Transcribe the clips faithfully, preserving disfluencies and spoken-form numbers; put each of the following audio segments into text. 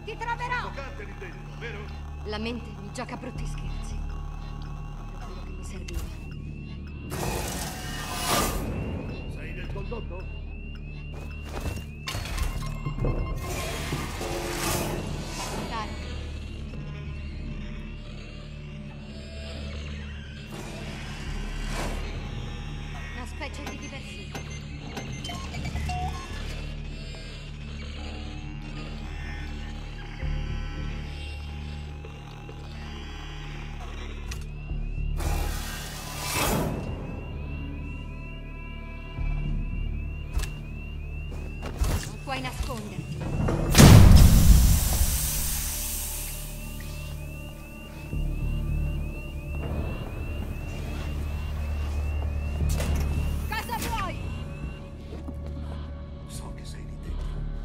Ti troverò! La mente mi gioca brutti scherzi. È quello che mi serviva. Sei nel condotto? Dai. Una specie di diversivo. Puoi nasconderti. Cosa vuoi? So che sei lì dentro.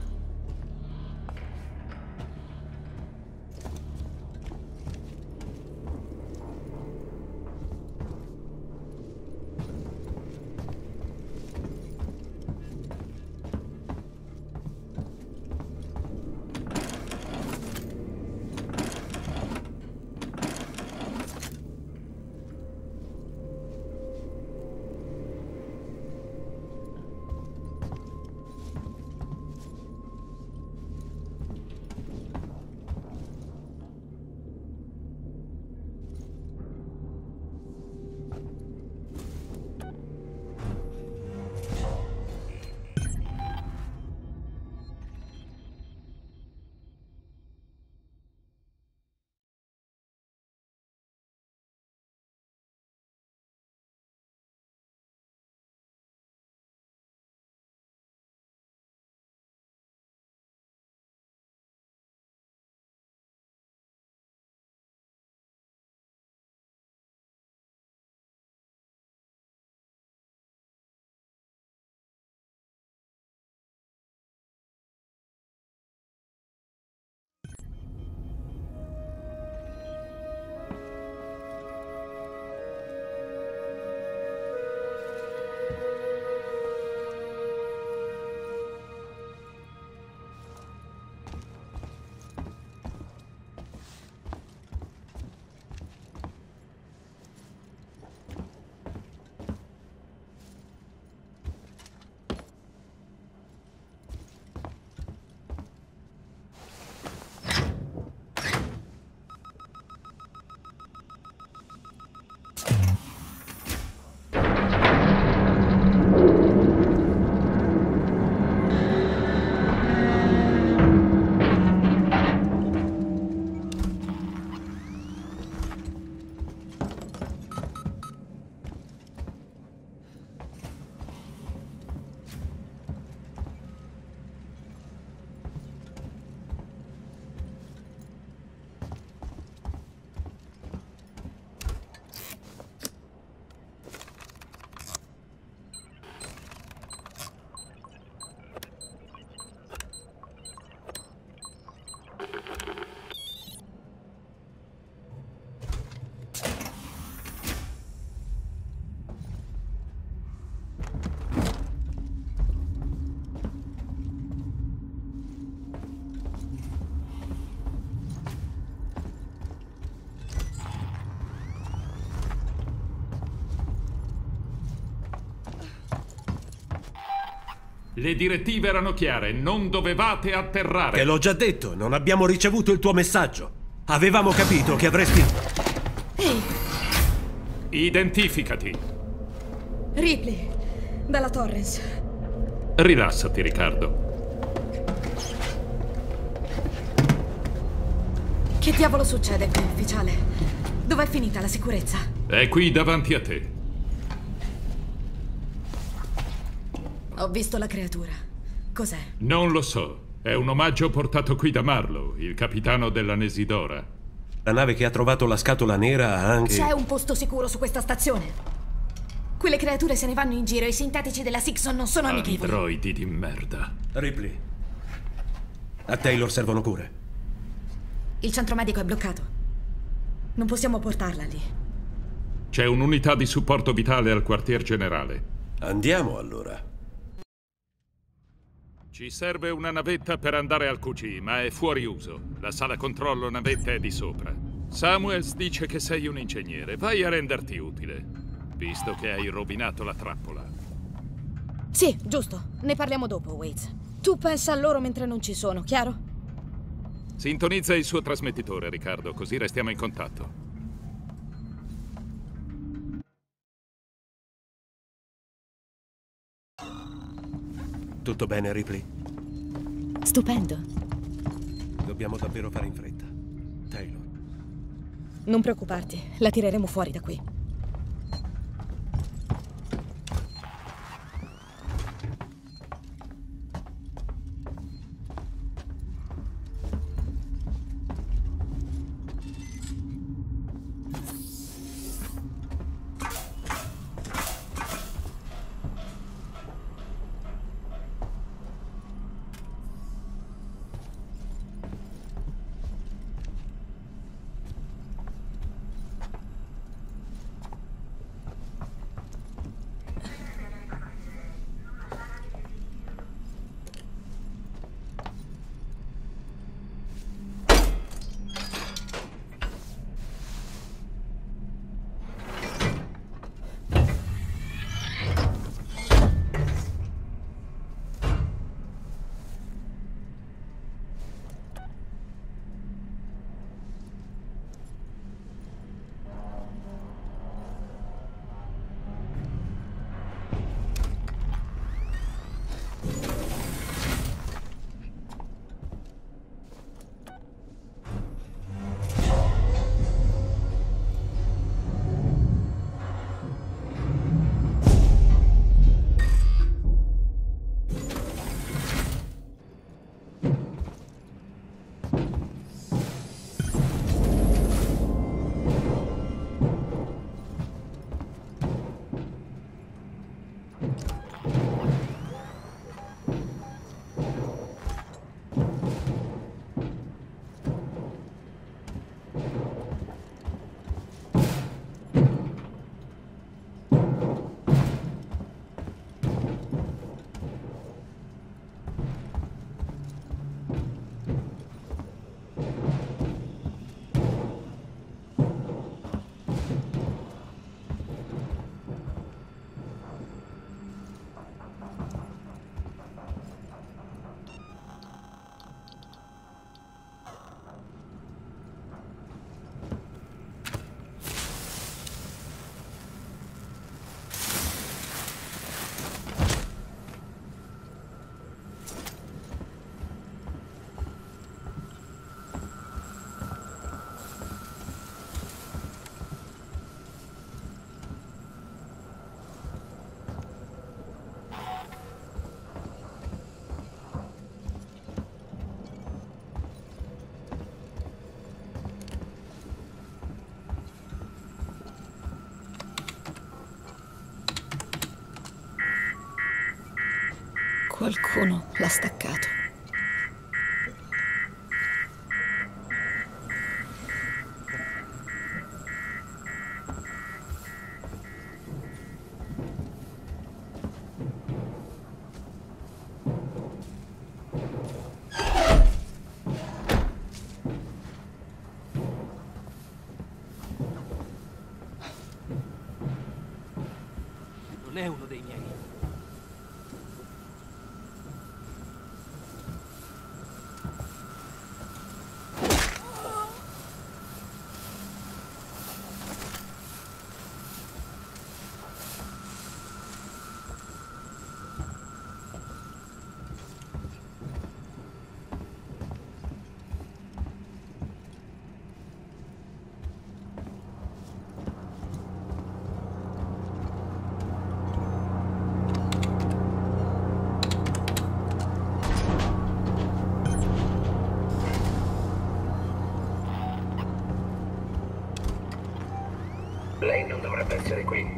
Le direttive erano chiare, non dovevate atterrare. Te l'ho già detto, non abbiamo ricevuto il tuo messaggio. Avevamo capito che avresti... Ehi! Identificati. Ripley, dalla Torrens. Rilassati, Riccardo. Che diavolo succede qui, ufficiale? Dov'è finita la sicurezza? È qui davanti a te. Ho visto la creatura. Cos'è? Non lo so. È un omaggio portato qui da Marlowe, il capitano della Nesidora. La nave che ha trovato la scatola nera ha anche... C'è un posto sicuro su questa stazione. Quelle creature se ne vanno in giro e i sintetici della Sixon non sono amichevoli. Androidi di merda. Ripley, a Taylor servono cure. Il centro medico è bloccato. Non possiamo portarla lì. C'è un'unità di supporto vitale al quartier generale. Andiamo allora. Ci serve una navetta per andare al Q G, ma è fuori uso. La sala controllo navette è di sopra. Samuels dice che sei un ingegnere. Vai a renderti utile, visto che hai rovinato la trappola. Sì, giusto. Ne parliamo dopo, Waits. Tu pensa a loro mentre non ci sono, chiaro? Sintonizza il suo trasmettitore, Riccardo, così restiamo in contatto. Tutto bene, Ripley? Stupendo. Dobbiamo davvero fare in fretta. Taylor. Non preoccuparti, la tireremo fuori da qui. Qualcuno l'ha staccato. Non è uno dei miei. Lei non dovrebbe essere qui.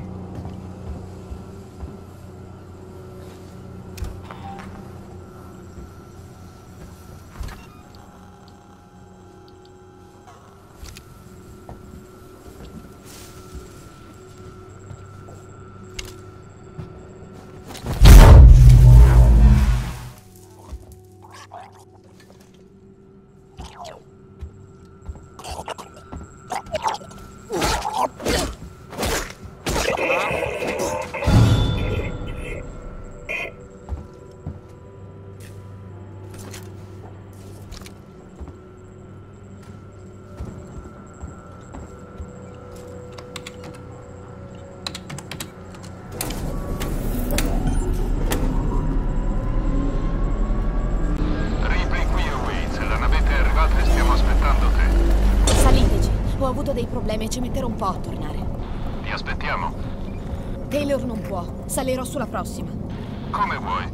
padre, stiamo aspettando te. Saliteci. Ho avuto dei problemi e ci metterò un po' a tornare. Ti aspettiamo. Taylor non può. Salirò sulla prossima. Come vuoi.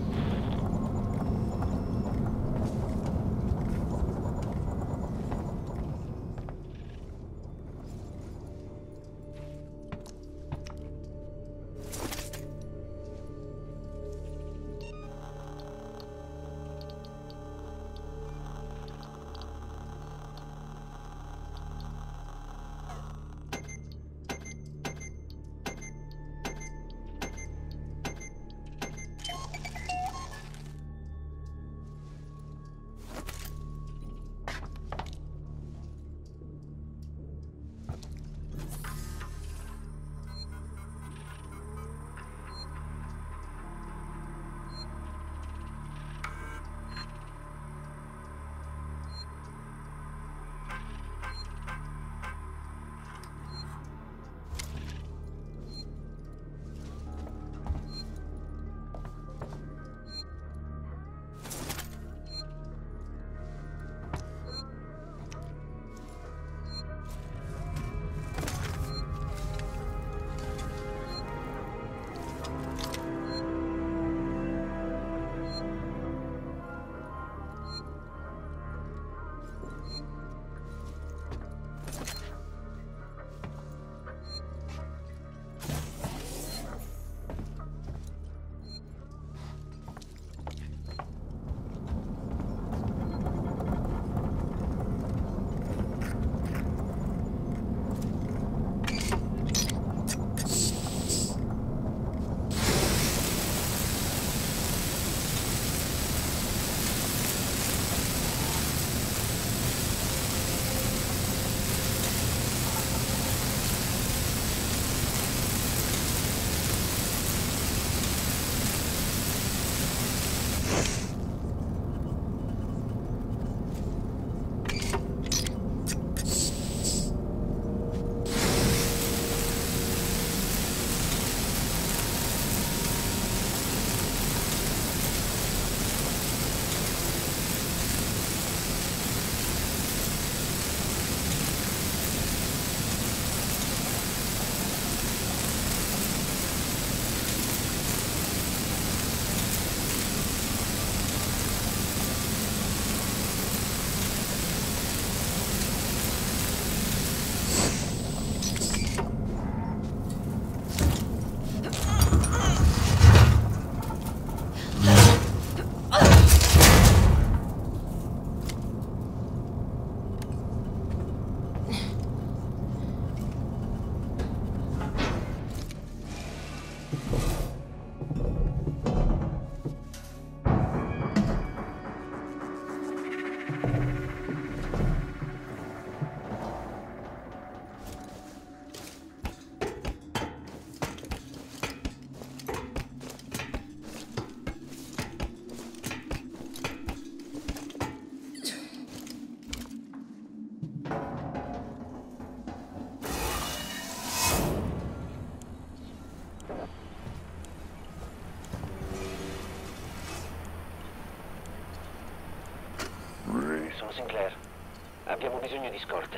Sono Sinclair. Abbiamo bisogno di scorte.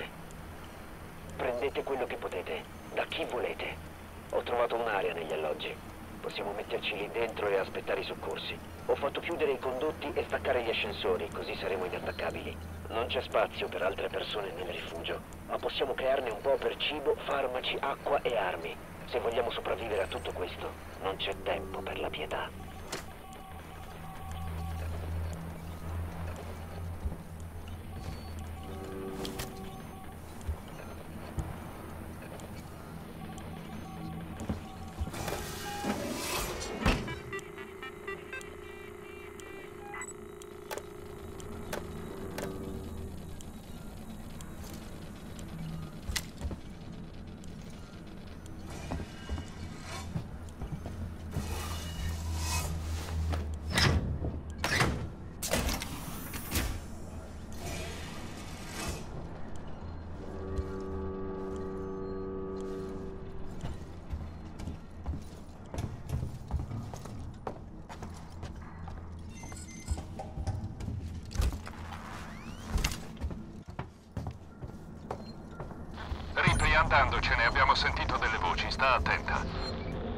Prendete quello che potete, da chi volete. Ho trovato un'area negli alloggi. Possiamo metterci lì dentro e aspettare i soccorsi. Ho fatto chiudere i condotti e staccare gli ascensori, così saremo inattaccabili. Non c'è spazio per altre persone nel rifugio, ma possiamo crearne un po' per cibo, farmaci, acqua e armi. Se vogliamo sopravvivere a tutto questo, non c'è tempo per la pietà. andandocene, abbiamo sentito delle voci, sta attenta.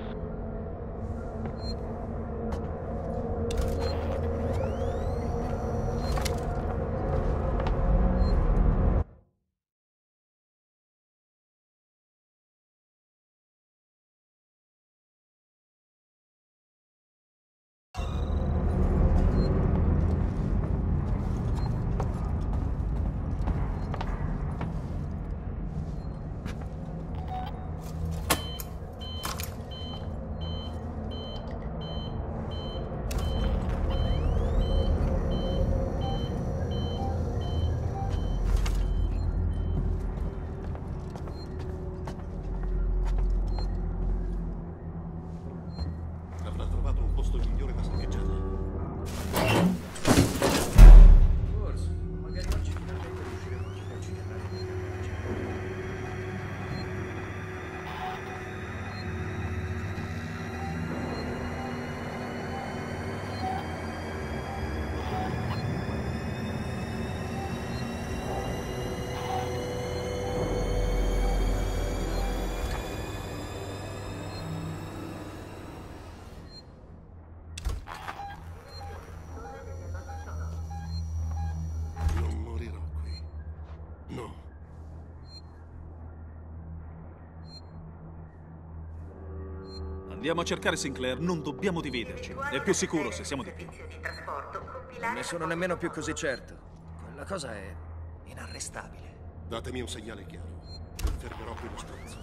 Andiamo a cercare Sinclair, non dobbiamo dividerci. È più sicuro se siamo di più. Non ne sono nemmeno più così certo. Quella cosa è inarrestabile. Datemi un segnale chiaro. Non fermerò più lo stronzo.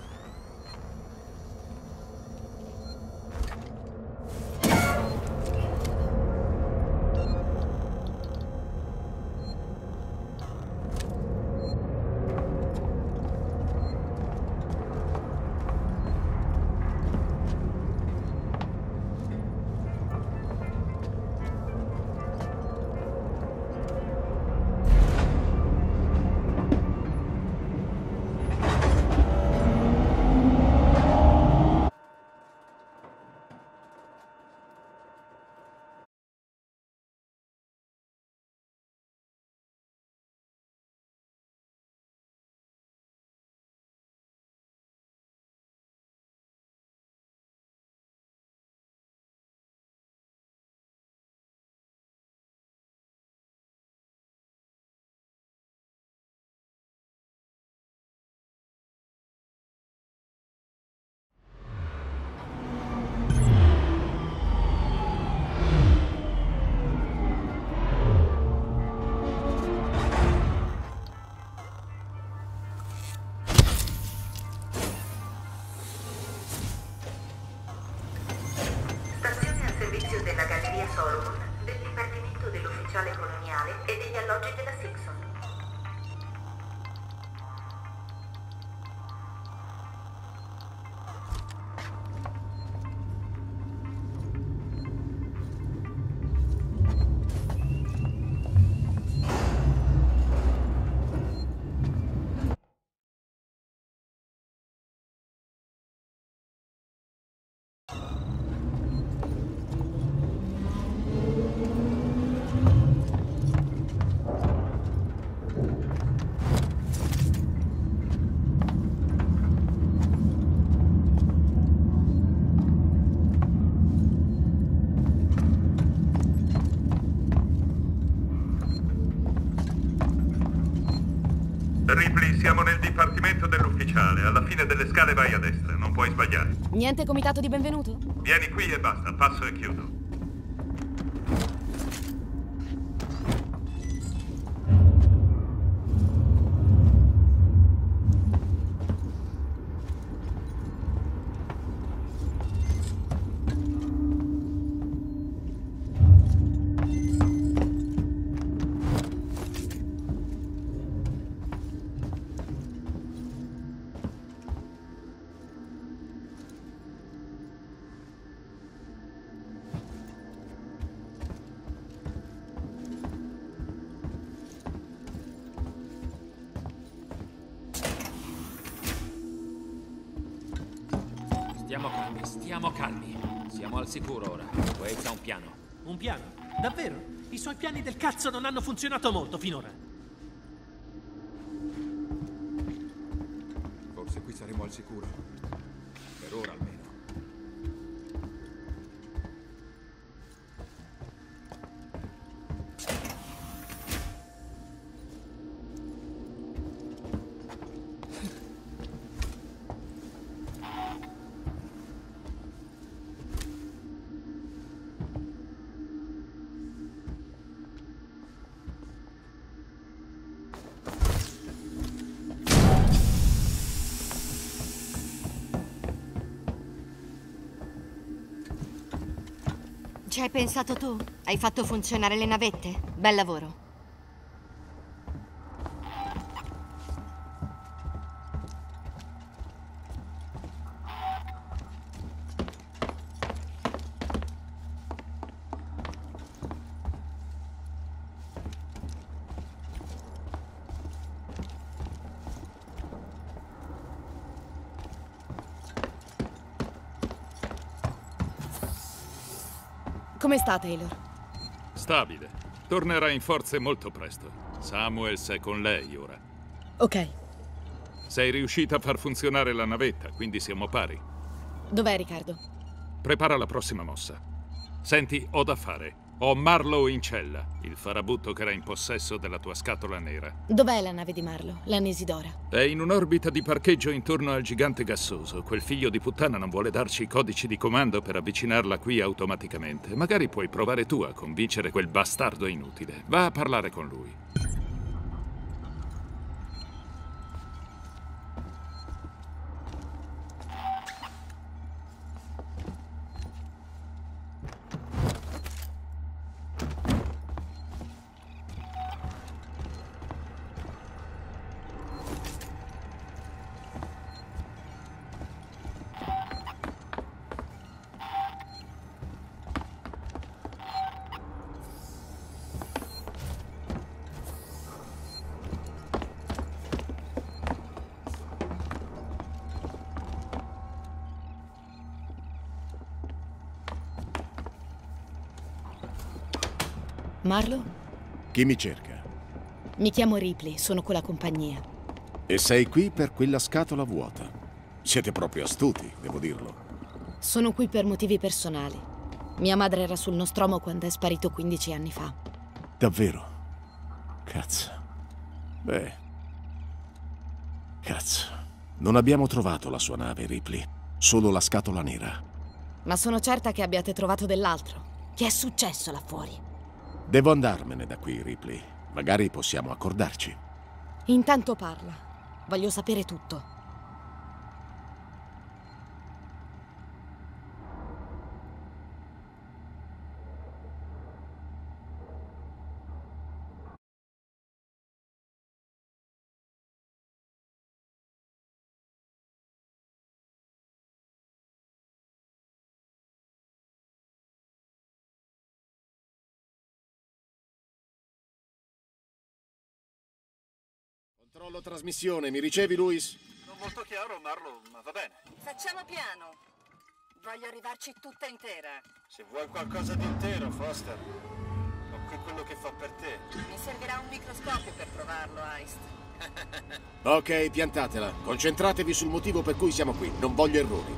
Della Galleria Solomon, del Dipartimento dell'Ufficiale Coloniale e degli alloggi della Sixon. Ripley, siamo nel dipartimento dell'ufficiale. Alla fine delle scale vai a destra, non puoi sbagliare. Niente comitato di benvenuto? Vieni qui e basta, passo e chiudo. Stiamo calmi, stiamo calmi. Siamo al sicuro ora. Waits ha un piano. Un piano? Davvero? I suoi piani del cazzo non hanno funzionato molto finora. Forse qui saremo al sicuro. Per ora almeno. Ci hai pensato tu? Hai fatto funzionare le navette? Bel lavoro. Come sta, Taylor? Stabile. Tornerà in forze molto presto. Samuels è con lei ora. Ok. Sei riuscita a far funzionare la navetta, quindi siamo pari. Dov'è Riccardo? Prepara la prossima mossa. Senti, ho da fare. Ho Marlowe in cella, il farabutto che era in possesso della tua scatola nera. Dov'è la nave di Marlowe, la Nesidora? È in un'orbita di parcheggio intorno al gigante gassoso. Quel figlio di puttana non vuole darci i codici di comando per avvicinarla qui automaticamente. Magari puoi provare tu a convincere quel bastardo inutile. Va a parlare con lui. Marlowe? Chi mi cerca? Mi chiamo Ripley, sono con la compagnia. E sei qui per quella scatola vuota. Siete proprio astuti, devo dirlo. Sono qui per motivi personali. Mia madre era sul Nostromo quando è sparito quindici anni fa. Davvero? Cazzo. Beh. Cazzo. Non abbiamo trovato la sua nave, Ripley. Solo la scatola nera. Ma sono certa che abbiate trovato dell'altro. Che è successo là fuori? Devo andarmene da qui, Ripley. Magari possiamo accordarci. Intanto parla. Voglio sapere tutto. Controllo trasmissione, mi ricevi, Luis? Non molto chiaro, Marlowe, ma va bene. Facciamo piano. Voglio arrivarci tutta intera. Se vuoi qualcosa di intero, Foster, ho qui quello che fa per te. Mi servirà un microscopio per provarlo, Heist. Ok, piantatela. Concentratevi sul motivo per cui siamo qui. Non voglio errori.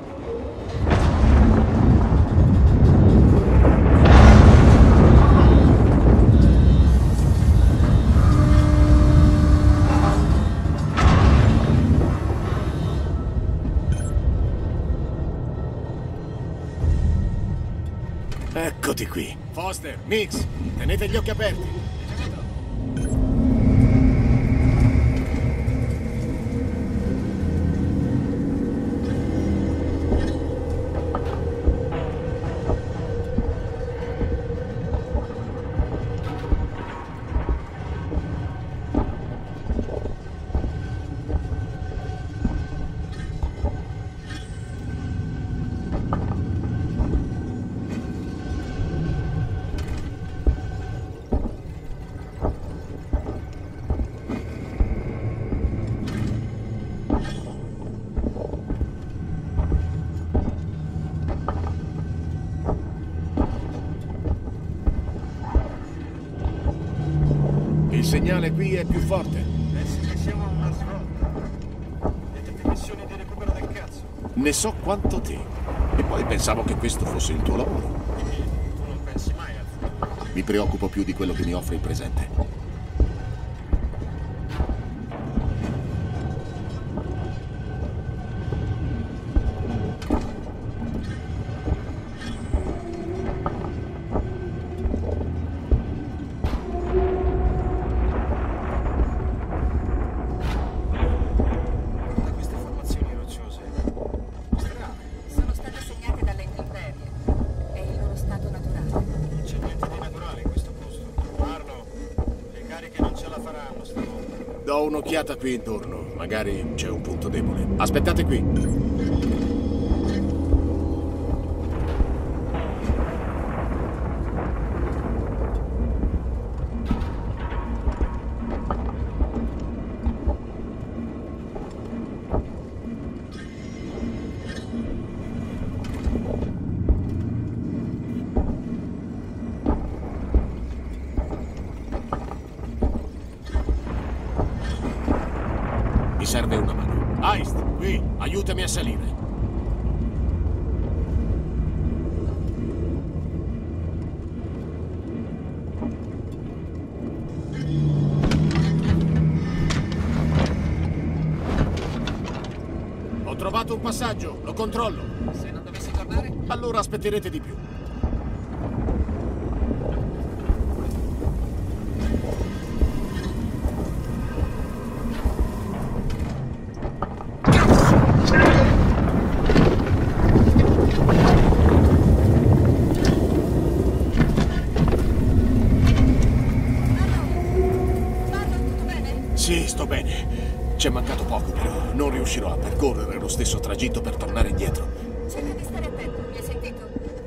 Eccoti qui. Foster, Nix, tenete gli occhi aperti. Il segnale qui è più forte. Pensi che siamo a una svolta? Vedete che missioni di recupero del cazzo. Ne so quanto te. E poi pensavo che questo fosse il tuo lavoro. Tu non pensi mai al futuro. Mi preoccupo più di quello che mi offre il presente. Do un'occhiata qui intorno, magari c'è un punto debole. Aspettate qui. Mi serve una mano. Heist, qui, aiutami a salire. Ho trovato un passaggio, lo controllo. Se non dovessi tornare? Allora aspetterete di più. Sì, sto bene. C'è mancato poco, però non riuscirò a percorrere lo stesso tragitto per tornare indietro. Cerca di stare attento, mi hai sentito?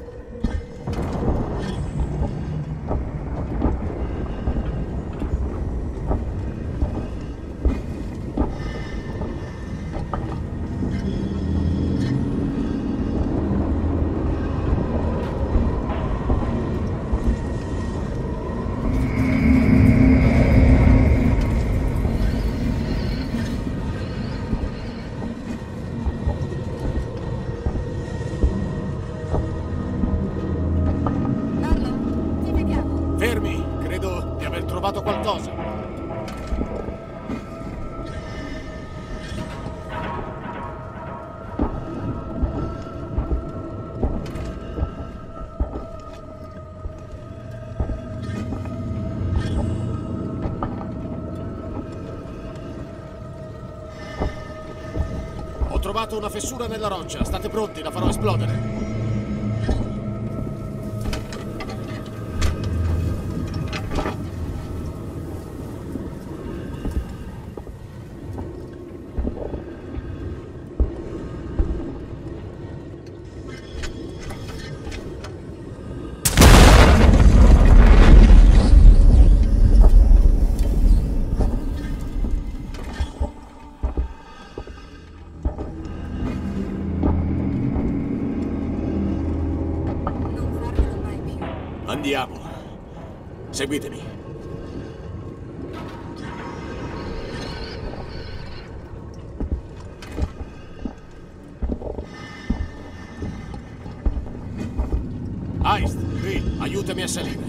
Fermi, credo di aver trovato qualcosa. Ho trovato una fessura nella roccia, state pronti, la farò esplodere. Andiamo. Seguitemi. Heist, qui, aiutami a salire.